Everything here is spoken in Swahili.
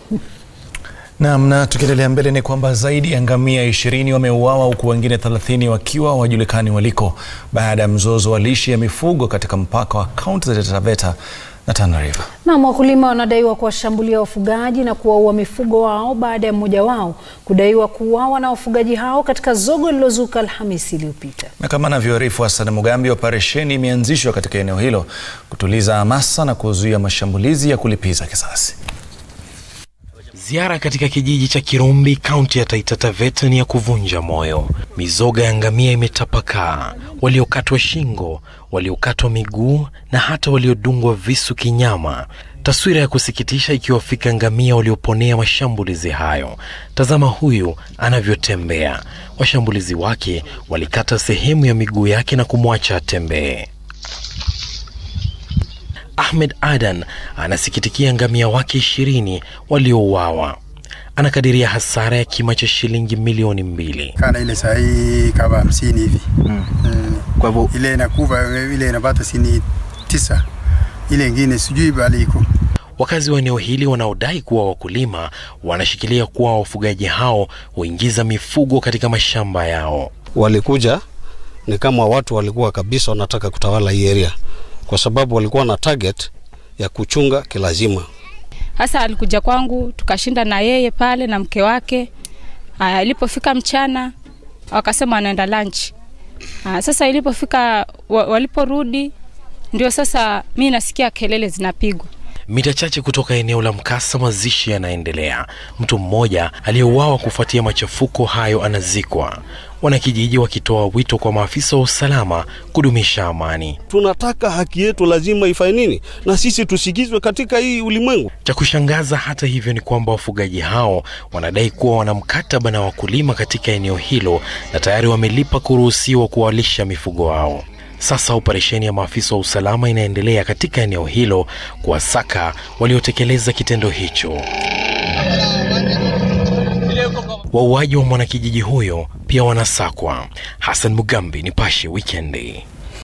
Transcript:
Na tukiendelea mbele ni kwamba zaidi ya ngamia 20 wameuawa huku wengine 30 wakiwa hawajulikani waliko baada ya mzozo wa lishe ya mifugo katika mpaka wa kaunti za Taita Taveta na Tana River. Wakulima wanadaiwa kuwashambulia wafugaji na kuwaua mifugo wao baada ya mmoja wao kudaiwa kuuawa na wafugaji hao katika zogo lililozuka alhamisi iliyopita. Na kama anavyoarifu Hassan Mugambi, operesheni imeanzishwa katika eneo hilo kutuliza hamasa na kuzuia mashambulizi ya kulipiza kisasi. Ziara katika kijiji cha Kirumbi, kaunti ya Taita Taveta ni ya kuvunja moyo. Mizoga ya ngamia imetapakaa, waliokatwa shingo, waliokatwa miguu na hata waliodungwa visu kinyama. Taswira ya kusikitisha ikiwafika ngamia walioponea mashambulizi hayo. Tazama huyu anavyotembea. Washambulizi wake walikata sehemu ya miguu yake na kumwacha atembee. Ahmed Adan anasikitikia ngamia wake 20 waliouawa. Anakadiria hasara ya kima cha shilingi milioni 2. Kana ile sahi kama 50 hivi. Kwa hivyo ile inakuva ile inapata sini 9. Ile nyingine sijui waliko. Wakazi wa eneo hili wanaodai kuwa wakulima wanashikilia kuwa wafugaji hao huingiza mifugo katika mashamba yao. Walikuja ni kama watu walikuwa kabisa wanataka kutawala hii area, kwa sababu walikuwa na target ya kuchunga kilazima. Hasa alikuja kwangu, tukashinda na yeye pale na mke wake. Ilipofika mchana wakasema wanaenda lunch. Sasa ilipofika waliporudi ndio sasa mimi nasikia kelele zinapigwa. Mita chache kutoka eneo la mkasa, mazishi yanaendelea. Mtu mmoja aliyeuawa kufuatia machafuko hayo anazikwa. Wanakijiji wakitoa wito kwa maafisa wa usalama kudumisha amani. Tunataka haki yetu lazima ifanye nini? Na sisi tusikizwe katika hii ulimwengu. Cha kushangaza hata hivyo ni kwamba wafugaji hao wanadai kuwa wana mkataba na wakulima katika eneo hilo na tayari wamelipa kuruhusiwa kuwalisha mifugo wao. Sasa operesheni ya maafisa wa usalama inaendelea katika eneo hilo kuwasaka waliotekeleza kitendo hicho. Wauaji wa mwanakijiji huyo pia wanasakwa. Hassan Mugambi, Nipashe Weekend.